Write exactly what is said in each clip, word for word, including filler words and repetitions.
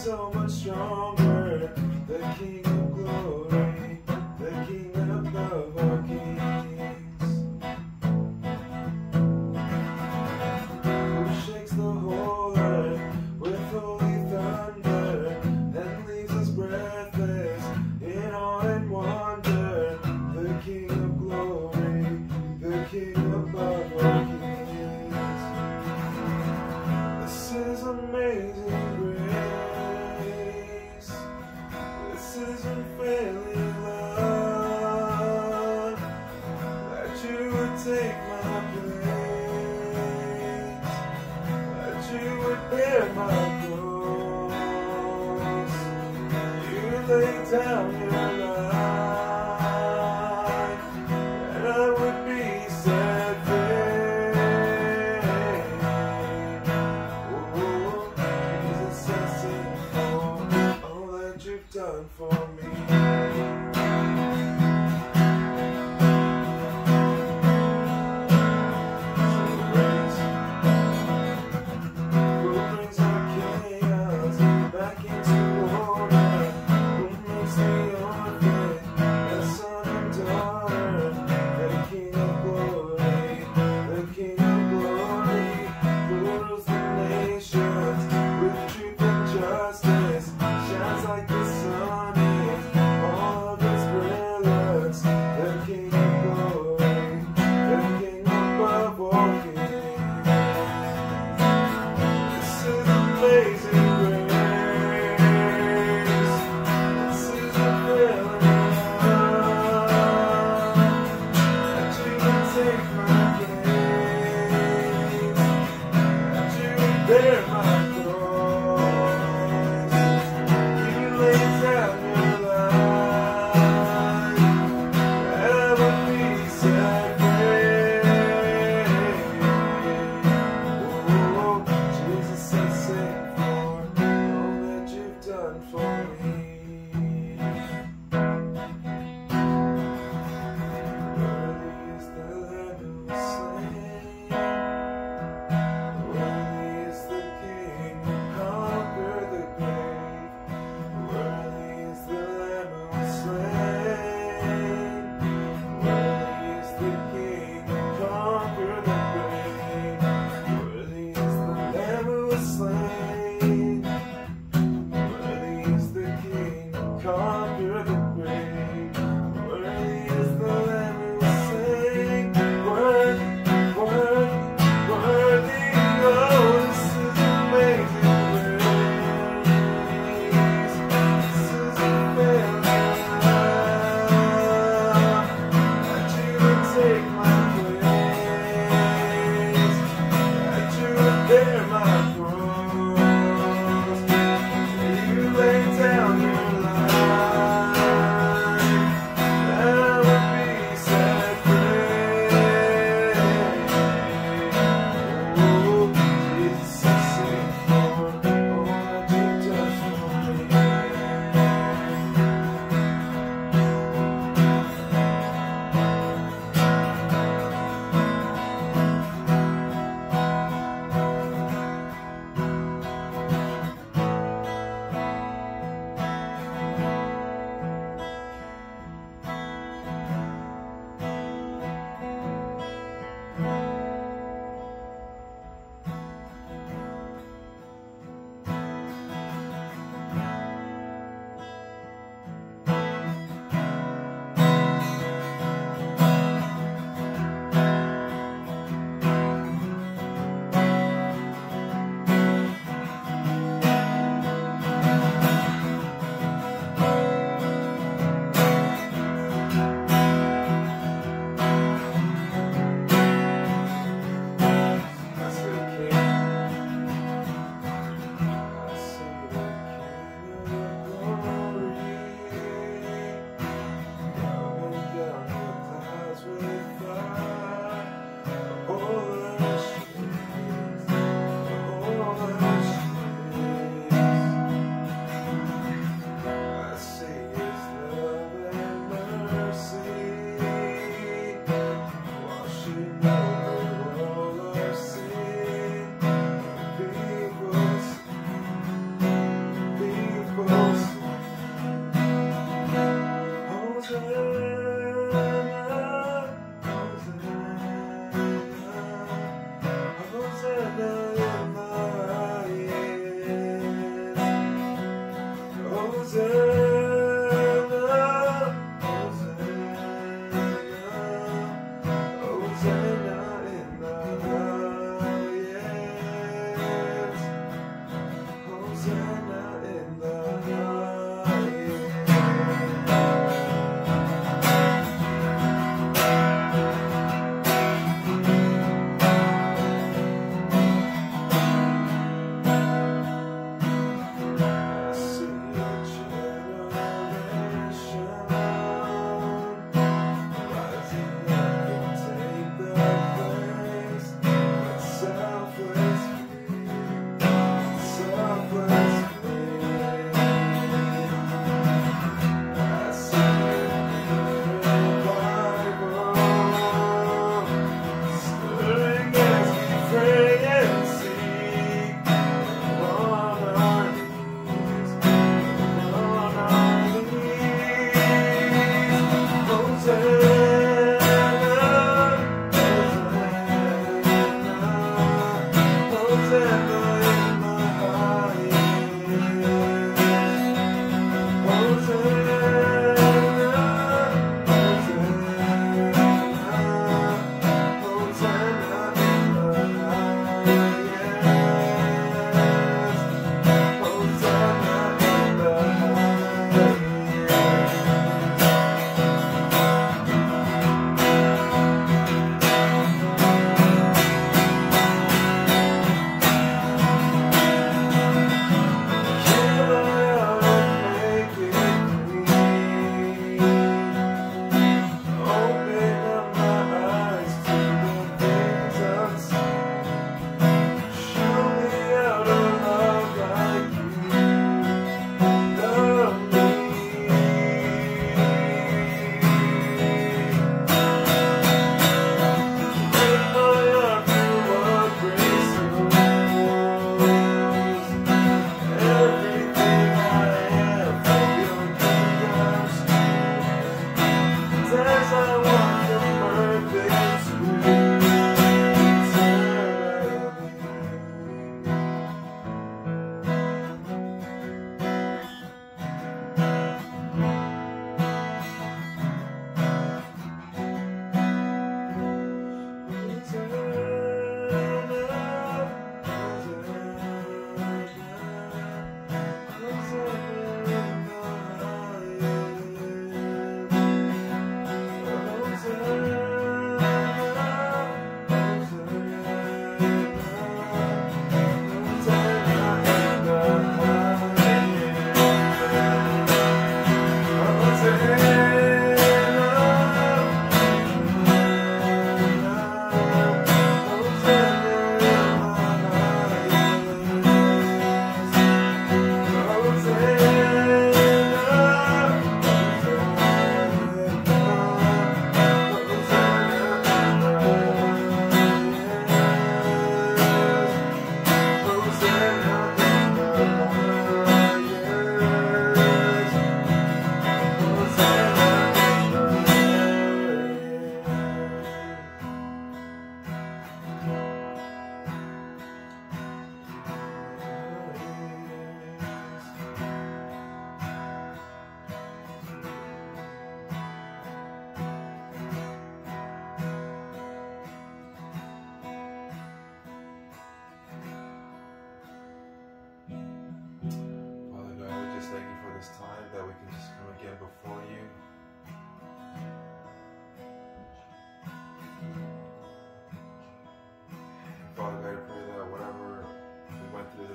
so much stronger, the King of glory, the King above all kings, who shakes the whole earth with holy thunder and leaves us breathless in awe and wonder, the King of glory, the King above all kings. This is amazing grace, this is unfailing love, that you would take my place, that you would bear my cross, you laid down your life, and I would be set free. Oh, Jesus, I sing for all that you've done for me. Back into order, who makes the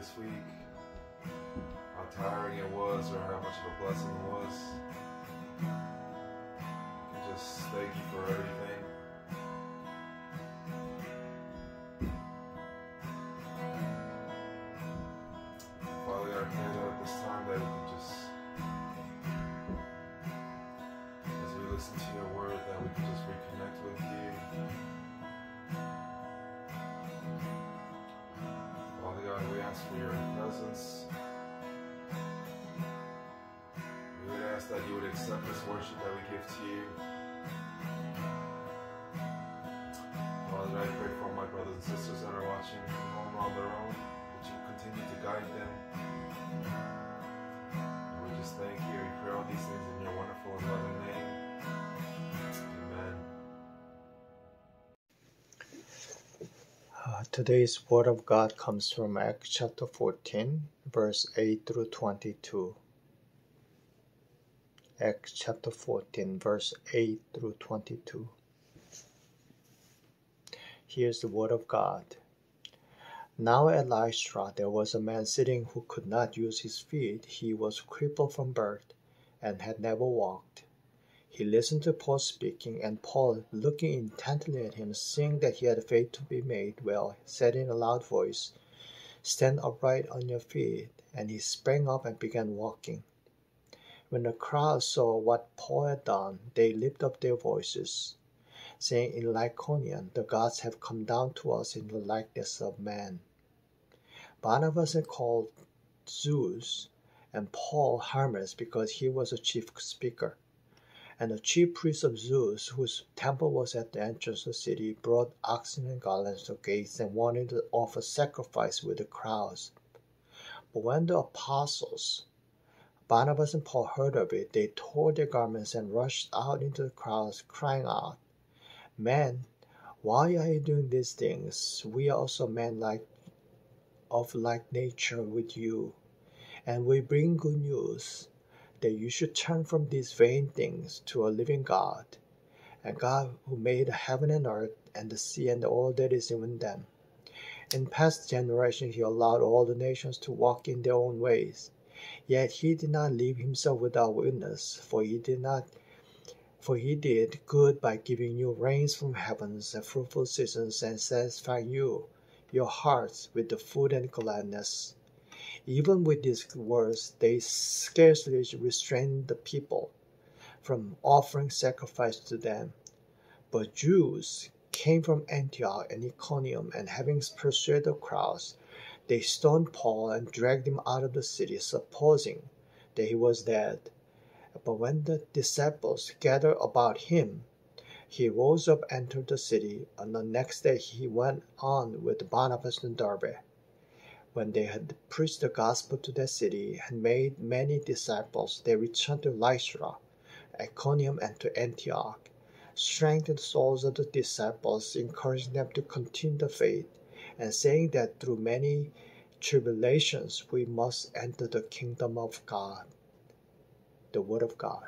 this week, how tiring it was, or how much of a blessing it was. Just thank you for everything. Father God, I pray that at this time that we can just, as we listen to your word, that we can just reconnect with you. Father God, we ask for your presence. We would ask that you would accept this worship that we give to you. Father, I pray for my brothers and sisters that are watching from home on their own, that you continue to guide them. And we just thank you. We pray all these things in your wonderful and loving name. Amen. Uh, today's Word of God comes from Acts chapter fourteen, verse eight through twenty-two. Acts chapter fourteen, verse eight through twenty-two. Here's the Word of God. Now at Lystra there was a man sitting who could not use his feet. He was crippled from birth and had never walked. He listened to Paul speaking, and Paul, looking intently at him, seeing that he had faith to be made well, said in a loud voice, "Stand upright on your feet." And he sprang up and began walking. When the crowd saw what Paul had done, they lifted up their voices, saying in Lycaonian, "The gods have come down to us in the likeness of man." Barnabas had called Zeus, and Paul Hermes, because he was a chief speaker. And the chief priest of Zeus, whose temple was at the entrance of the city, brought oxen and garlands to the gates and wanted to offer sacrifice with the crowds. But when the apostles, Barnabas and Paul, heard of it, they tore their garments and rushed out into the crowds, crying out, "Men, why are you doing these things? We are also men like of like nature with you, and we bring good news, that you should turn from these vain things to a living God, and God who made heaven and earth and the sea and all that is in them. In past generations he allowed all the nations to walk in their own ways, yet he did not leave himself without witness, for he did not for he did good by giving you rains from heavens and fruitful seasons, and satisfying you, your hearts, with the food and gladness." Even with these words, they scarcely restrained the people from offering sacrifice to them. But Jews came from Antioch and Iconium, and having persuaded the crowds, they stoned Paul and dragged him out of the city, supposing that he was dead. But when the disciples gathered about him, he rose up, entered the city, and the next day he went on with Barnabas and Derbe. When they had preached the gospel to that city and made many disciples, they returned to Lystra, Iconium, and to Antioch, strengthening the souls of the disciples, encouraging them to continue the faith, and saying that through many tribulations we must enter the kingdom of God. The Word of God.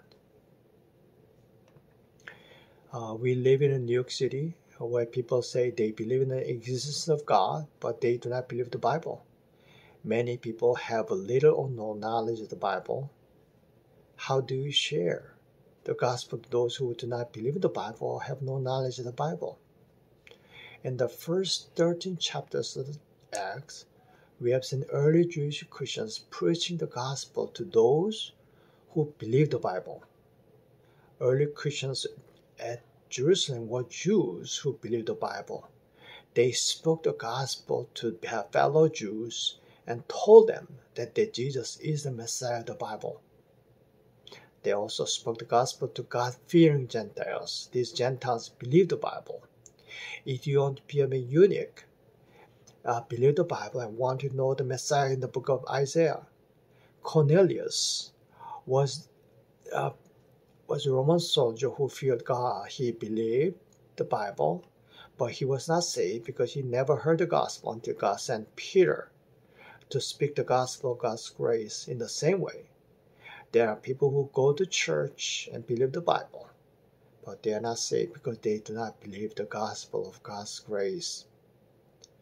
Uh, we live in New York City, where people say they believe in the existence of God, but they do not believe the Bible. Many people have little or no knowledge of the Bible. How do you share the gospel to those who do not believe in the Bible or have no knowledge of the Bible? In the first thirteen chapters of Acts, we have seen early Jewish Christians preaching the gospel to those who believe the Bible. Early Christians at Jerusalem were Jews who believed the Bible. They spoke the gospel to their fellow Jews and told them that the Jesus is the Messiah of the Bible. They also spoke the gospel to God-fearing Gentiles. These Gentiles believed the Bible. Ethiopian eunuch uh, believed the Bible and wanted to know the Messiah in the book of Isaiah. Cornelius was uh, was a Roman soldier who feared God. He believed the Bible, but he was not saved because he never heard the gospel until God sent Peter to speak the gospel of God's grace. In the same way, there are people who go to church and believe the Bible, but they are not saved because they do not believe the gospel of God's grace.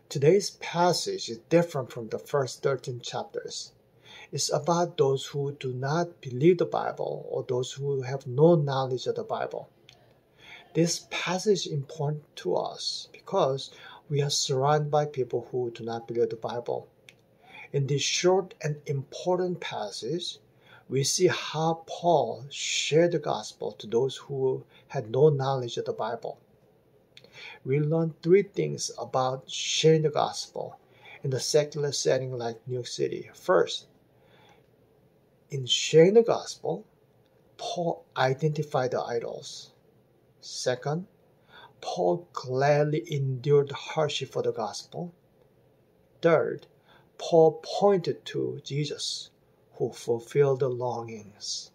Today's passage is different from the first thirteen chapters. It's about those who do not believe the Bible or those who have no knowledge of the Bible. This passage is important to us because we are surrounded by people who do not believe the Bible. In this short and important passage, we see how Paul shared the gospel to those who had no knowledge of the Bible. We learn three things about sharing the gospel in a secular setting like New York City. First, in sharing the gospel, Paul identified the idols. Second, Paul gladly endured hardship for the gospel. Third, Paul pointed to Jesus, who fulfilled the longings.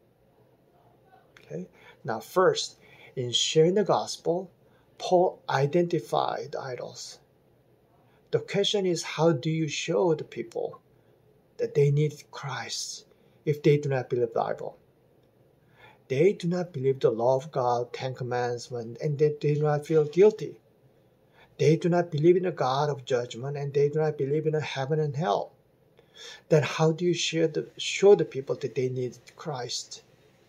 Okay? Now first, in sharing the gospel, Paul identified the idols. The question is, how do you show the people that they need Christ if they do not believe the Bible? They do not believe the law of God, Ten Commandments, and they do not feel guilty. They do not believe in a God of judgment, and they do not believe in a heaven and hell. Then how do you share the, show the people that they need Christ?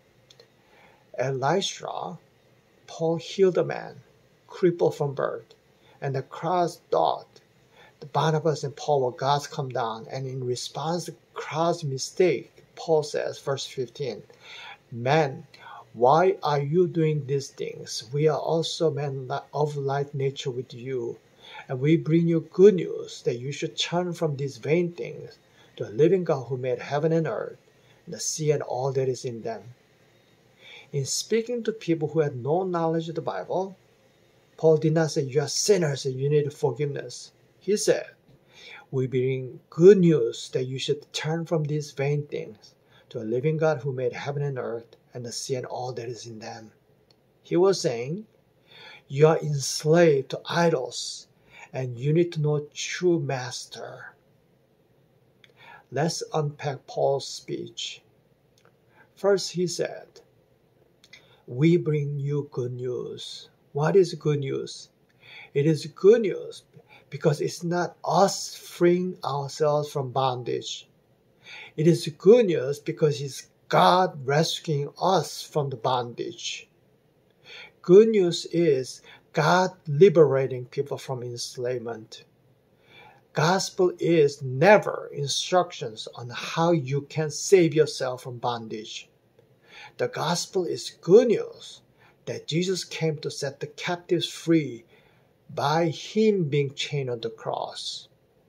At Lystra, Paul healed a man, crippled from birth, and the crowd thought the Barnabas and Paul were gods come down, and in response to the crowd's mistake, Paul says, verse fifteen, "Men, why are you doing these things? We are also men of like nature with you, and we bring you good news that you should turn from these vain things to a living God who made heaven and earth, and the sea and all that is in them." In speaking to people who had no knowledge of the Bible, Paul did not say, "You are sinners and you need forgiveness." He said, "We bring good news that you should turn from these vain things to a living God who made heaven and earth and the sea and all that is in them." He was saying, you are enslaved to idols and you need to know true master. Let's unpack Paul's speech. First, he said, "We bring you good news." What is good news? It is good news because it's not us freeing ourselves from bondage. It is good news because it's God rescuing us from the bondage. Good news is God liberating people from enslavement. Gospel is never instructions on how you can save yourself from bondage. The gospel is good news that Jesus came to set the captives free by him being chained on the cross.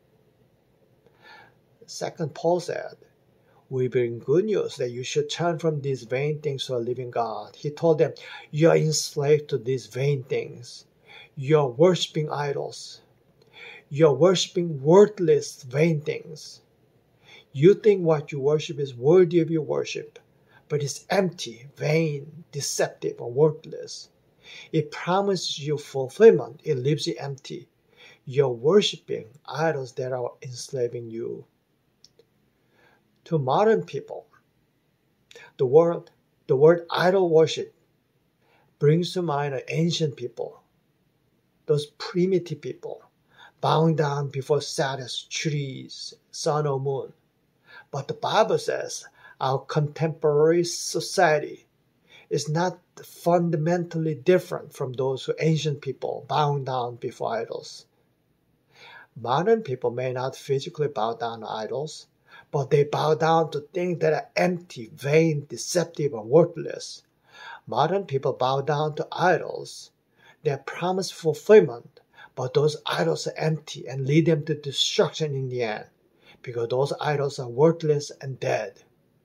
Second, Paul said, "We bring good news that you should turn from these vain things to a living God." He told them, you are enslaved to these vain things. You are worshiping idols. You are worshiping worthless, vain things. You think what you worship is worthy of your worship, but it's empty, vain, deceptive, or worthless. It promises you fulfillment. It leaves you empty. You're worshiping idols that are enslaving you. To modern people, the word, the word idol worship brings to mind an ancient people, those primitive people, bowing down before statues, trees, sun or moon. But the Bible says our contemporary society is not fundamentally different from those ancient people bowing down before idols. Modern people may not physically bow down to idols, but they bow down to things that are empty, vain, deceptive, and worthless. Modern people bow down to idols that promise fulfillment, but those idols are empty and lead them to destruction in the end, because those idols are worthless and dead.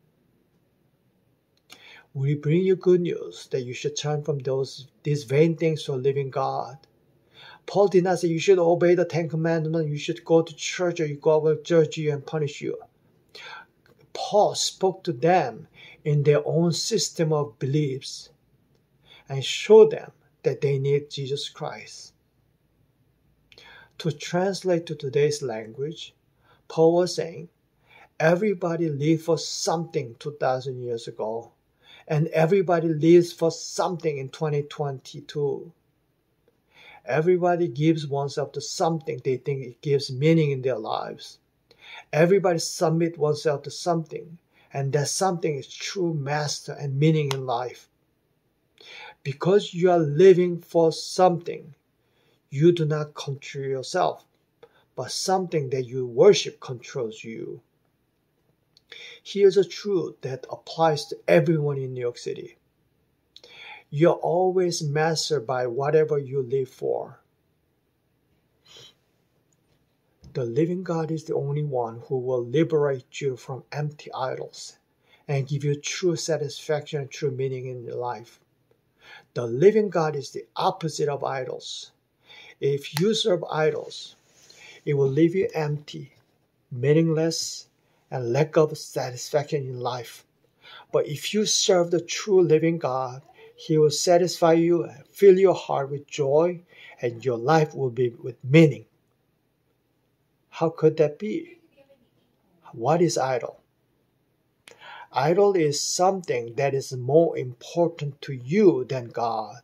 We bring you good news that you should turn from those these vain things to a living God. Paul did not say you should obey the Ten Commandments, you should go to church, or you go will judge you and punish you. Paul spoke to them in their own system of beliefs and showed them that they need Jesus Christ. To translate to today's language, Paul was saying, everybody lived for something two thousand years ago, and everybody lives for something in twenty twenty-two. Everybody gives oneself to something they think it gives meaning in their lives. Everybody submit oneself to something, and that something is true master and meaning in life. Because you are living for something, you do not control yourself, but something that you worship controls you. Here's a truth that applies to everyone in New York City. You're always mastered by whatever you live for. The living God is the only one who will liberate you from empty idols and give you true satisfaction and true meaning in your life. The living God is the opposite of idols. If you serve idols, it will leave you empty, meaningless, and lack of satisfaction in life. But if you serve the true living God, He will satisfy you and fill your heart with joy, and your life will be with meaning. How could that be? What is idol? Idol is something that is more important to you than God.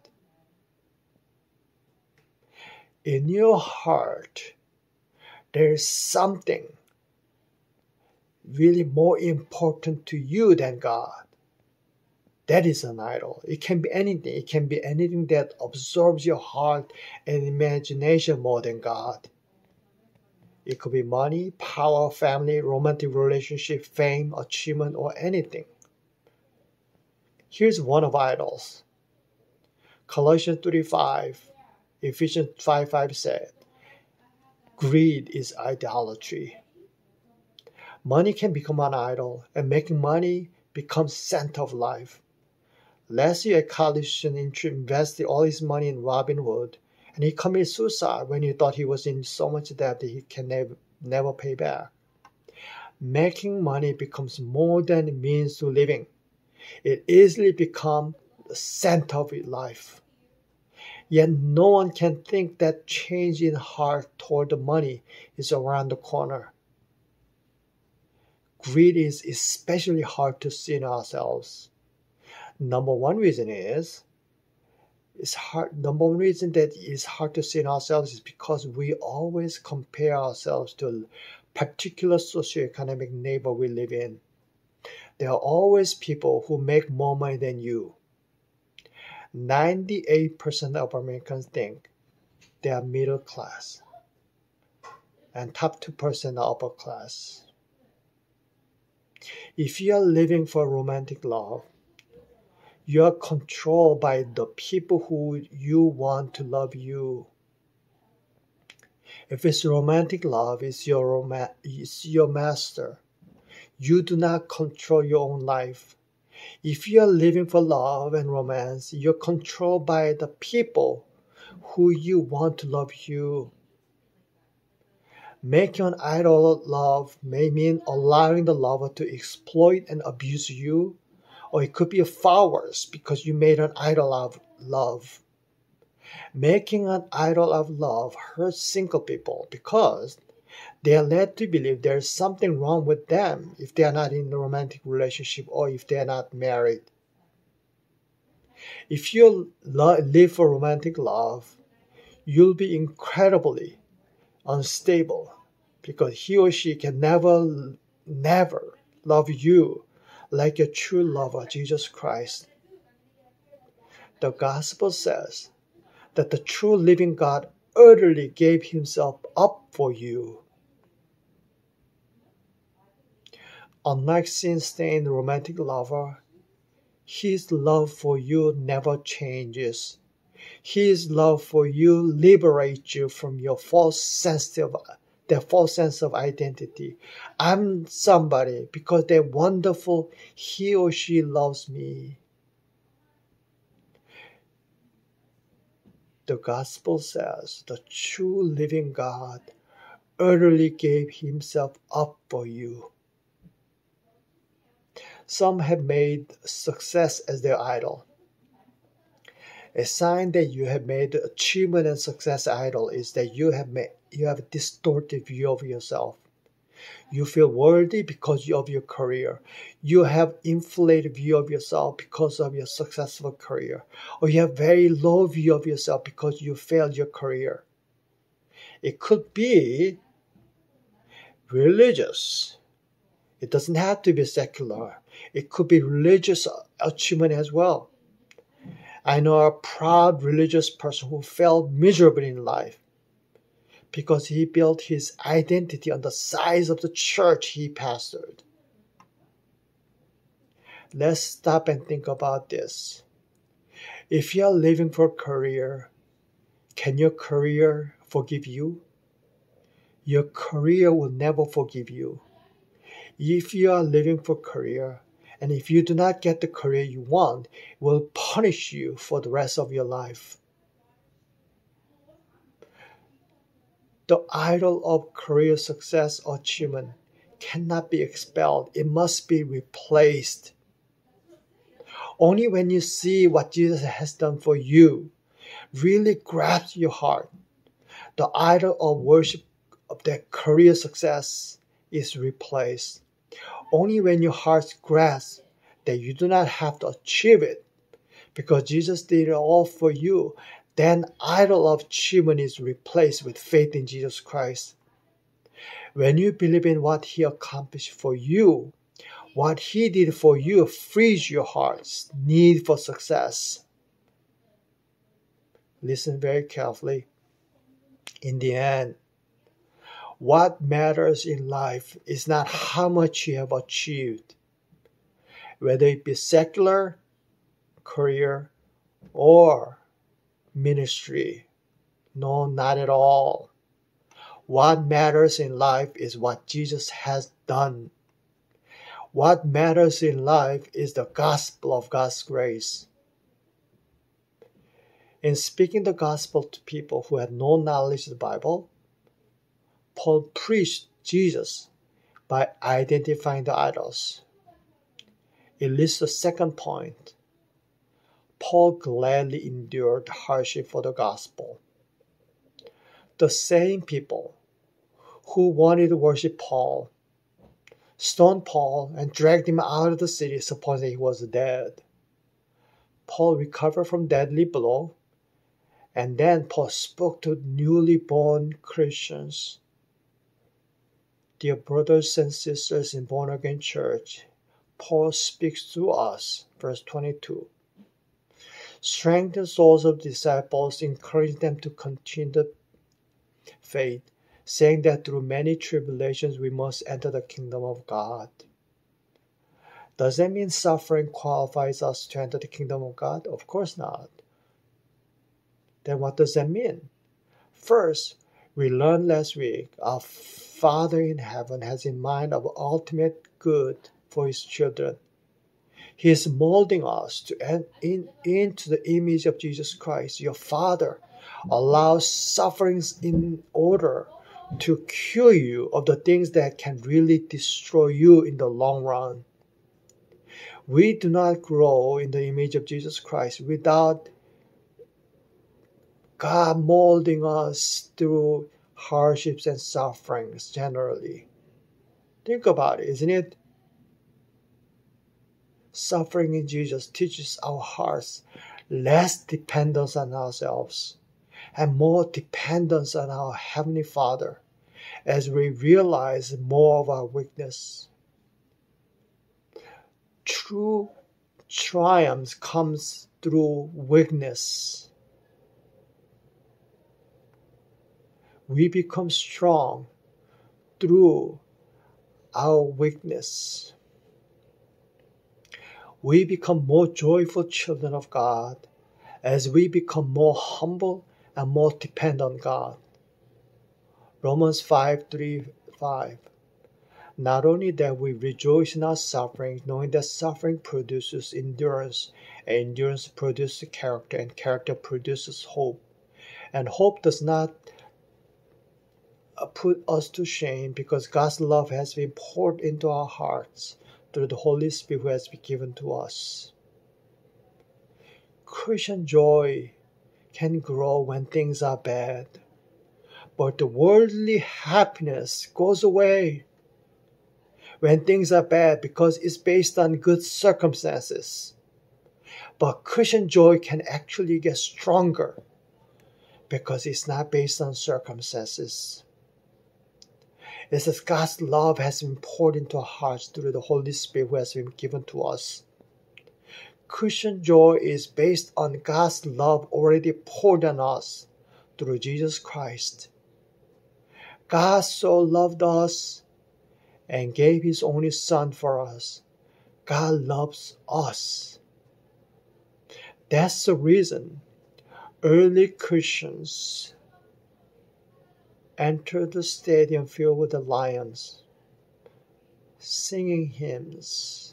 In your heart, there is something really more important to you than God. That is an idol. It can be anything. It can be anything that absorbs your heart and imagination more than God. It could be money, power, family, romantic relationship, fame, achievement, or anything. Here's one of idols. Colossians three five, Ephesians five five said, greed is idolatry. Money can become an idol, and making money becomes center of life. Last year, a college student invested all his money in Robinhood, and he committed suicide when he thought he was in so much debt that he can never, never pay back. Making money becomes more than a means to living. It easily becomes the center of his life. Yet no one can think that change in heart toward the money is around the corner. Greed is especially hard to see in ourselves. Number one reason is, it's hard. Number one reason that it's hard to see in ourselves is because we always compare ourselves to a particular socioeconomic neighbor we live in. There are always people who make more money than you. ninety-eight percent of Americans think they are middle class, and top two percent are upper class. If you are living for romantic love, you are controlled by the people who you want to love you. If it's romantic love, it's your, rom- it's your master. You do not control your own life. If you are living for love and romance, you're controlled by the people who you want to love you. Making an idol of love may mean allowing the lover to exploit and abuse you, or it could be followers because you made an idol of love. Making an idol of love hurts single people because they are led to believe there is something wrong with them if they are not in a romantic relationship or if they are not married. If you lo- live for romantic love, you'll be incredibly unstable because he or she can never, never love you like your true lover, Jesus Christ. The gospel says that the true living God utterly gave himself up for you. Unlike sin-stained romantic lover, his love for you never changes. His love for you liberates you from your false sense of their false sense of identity. I'm somebody because they're wonderful. He or she loves me. The gospel says the true living God utterly gave himself up for you. Some have made success as their idol. A sign that you have made achievement and success idol is that you have made, you have a distorted view of yourself. You feel worthy because of your career. You have inflated view of yourself because of your successful career. Or you have very low view of yourself because you failed your career. It could be religious. It doesn't have to be secular. It could be religious achievement as well. I know a proud religious person who failed miserably in life because he built his identity on the size of the church he pastored. Let's stop and think about this. If you are living for a career, can your career forgive you? Your career will never forgive you. If you are living for career, and if you do not get the career you want, it will punish you for the rest of your life. The idol of career success or achievement cannot be expelled. It must be replaced. Only when you see what Jesus has done for you, really grabs your heart, the idol of worship of that career success is replaced. Only when your heart grasps that you do not have to achieve it because Jesus did it all for you, then idol of achievement is replaced with faith in Jesus Christ. When you believe in what He accomplished for you, what He did for you frees your heart's need for success. Listen very carefully. In the end, what matters in life is not how much you have achieved, whether it be secular, career, or ministry. No, not at all. What matters in life is what Jesus has done. What matters in life is the gospel of God's grace. In speaking the gospel to people who had no knowledge of the Bible, Paul preached Jesus by identifying the idols. It leads to the second point. Paul gladly endured hardship for the gospel. The same people who wanted to worship Paul stoned Paul and dragged him out of the city, supposing he was dead. Paul recovered from deadly blow, and then Paul spoke to newly born Christians. Dear brothers and sisters in born-again church, Paul speaks to us, verse twenty-two. Strengthen the souls of disciples, encourage them to continue the faith, saying that through many tribulations we must enter the kingdom of God. Does that mean suffering qualifies us to enter the kingdom of God? Of course not. Then what does that mean? First, we learned last week, our Father in heaven has in mind our ultimate good for His children. He is molding us to enter in, into the image of Jesus Christ. Your Father allows sufferings in order to cure you of the things that can really destroy you in the long run. We do not grow in the image of Jesus Christ without God molding us through hardships and sufferings generally. Think about it, isn't it? Suffering in Jesus teaches our hearts less dependence on ourselves and more dependence on our Heavenly Father as we realize more of our weakness. True triumph comes through weakness. We become strong through our weakness. We become more joyful children of God as we become more humble and more dependent on God. Romans five three five. Not only that we rejoice in our suffering, knowing that suffering produces endurance, and endurance produces character, and character produces hope. And hope does not put us to shame because God's love has been poured into our hearts through the Holy Spirit who has been given to us. Christian joy can grow when things are bad, but the worldly happiness goes away when things are bad because it's based on good circumstances. But Christian joy can actually get stronger because it's not based on circumstances. It says God's love has been poured into our hearts through the Holy Spirit who has been given to us. Christian joy is based on God's love already poured on us through Jesus Christ. God so loved us and gave His only Son for us. God loves us. That's the reason early Christians entered the stadium filled with the lions, singing hymns.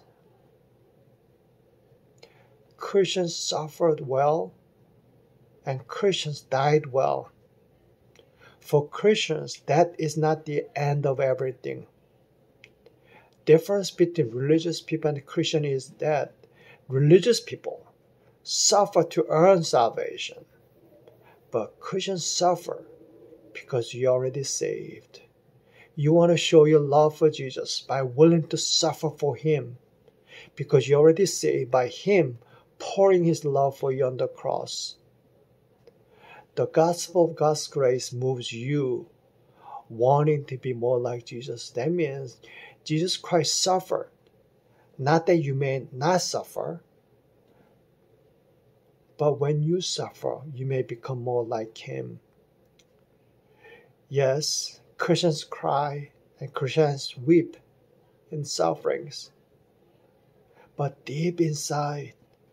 Christians suffered well, and Christians died well. For Christians, that is not the end of everything. Difference between religious people and Christian is that religious people suffer to earn salvation, but Christians suffer because you're already saved. You want to show your love for Jesus by willing to suffer for Him because you're already saved by Him pouring His love for you on the cross. The gospel of God's grace moves you wanting to be more like Jesus. That means Jesus Christ suffered. Not that you may not suffer, but when you suffer, you may become more like Him. Yes, Christians cry and Christians weep in sufferings. But deep inside,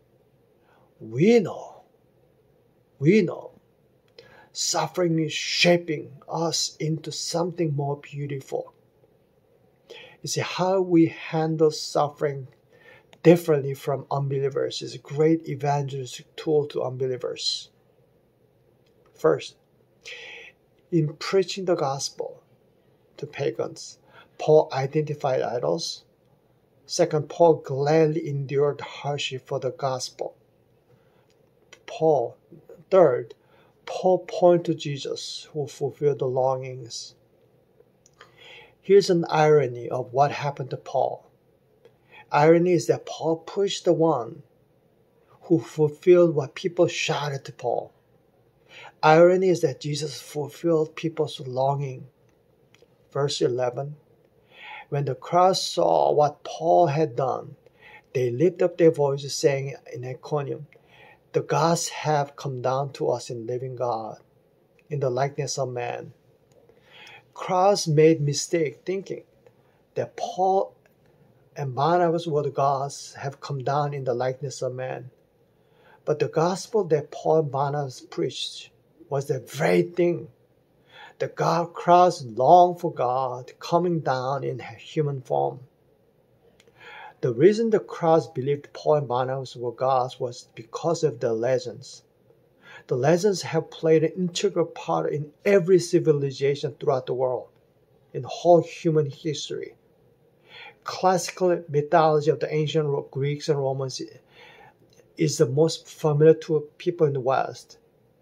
we know, we know, suffering is shaping us into something more beautiful. You see, how we handle suffering differently from unbelievers is a great evangelistic tool to unbelievers. First, in preaching the gospel to pagans, Paul identified idols. Second, Paul gladly endured hardship for the gospel. Paul, third, Paul pointed to Jesus who fulfilled the longings. Here's an irony of what happened to Paul. Irony is that Paul pushed the one who fulfilled what people shouted to Paul. Irony is that Jesus fulfilled people's longing. Verse eleven. When the crowd saw what Paul had done, they lifted up their voices, saying in Iconium, "The gods have come down to us in living God, in the likeness of man." Crowds made mistake thinking that Paul and Barnabas were the gods have come down in the likeness of man. But the gospel that Paul and Barnabas preached was the very thing. The God crowds longed for God coming down in human form. The reason the crowds believed Paul and Barnabas were gods was because of the legends. The legends have played an integral part in every civilization throughout the world, in whole human history. Classical mythology of the ancient Greeks and Romans is the most familiar to people in the West.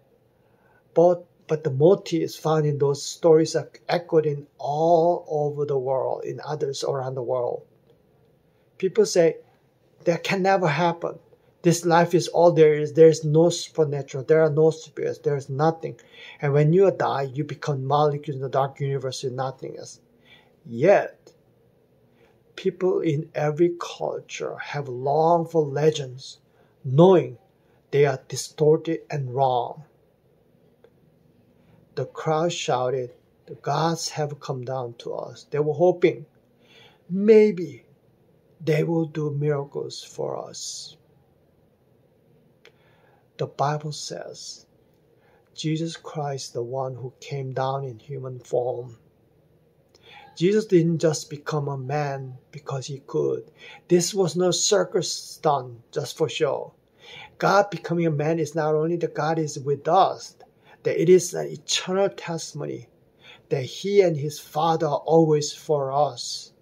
But, but the motifs found in those stories are echoed in all over the world, in others around the world. People say, that can never happen. This life is all there is. There is no supernatural. There are no spirits. There is nothing. And when you die, you become molecules in the dark universe with nothingness. Yet, people in every culture have longed for legends, knowing they are distorted and wrong. The crowd shouted, "The gods have come down to us." They were hoping maybe they will do miracles for us. The Bible says Jesus Christ, the one who came down in human form. Jesus didn't just become a man because he could. This was no circus stunt just for show. God becoming a man is not only that God is with us, that it is an eternal testimony that He and His Father are always for us.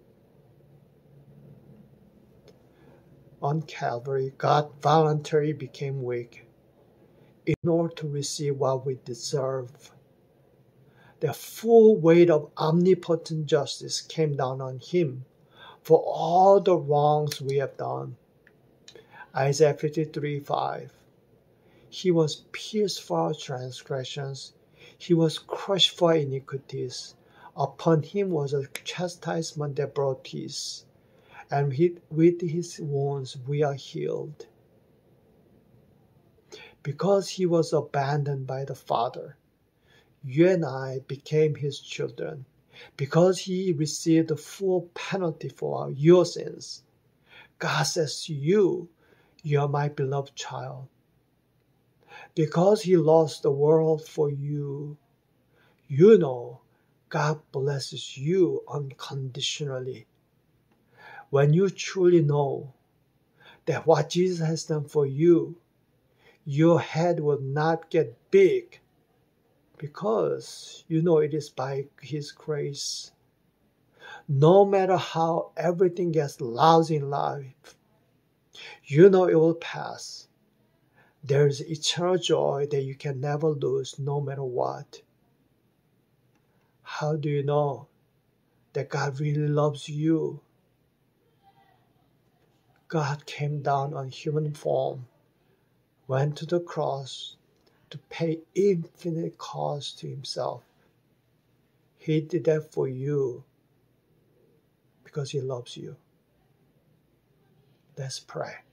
On Calvary, God voluntarily became weak in order to receive what we deserve. The full weight of omnipotent justice came down on Him for all the wrongs we have done. Isaiah fifty-three five. He was pierced for our transgressions. He was crushed for iniquities. Upon him was a chastisement that brought peace, and with his wounds we are healed. Because he was abandoned by the Father, you and I became his children. Because he received the full penalty for your sins, God says to you, you are my beloved child. Because he lost the world for you, you know God blesses you unconditionally. When you truly know that what Jesus has done for you, your head will not get big because you know it is by his grace. No matter how everything gets lousy in life, you know it will pass. There is eternal joy that you can never lose no matter what. How do you know that God really loves you? God came down on human form, went to the cross to pay infinite cost to himself. He did that for you because he loves you. Let's pray.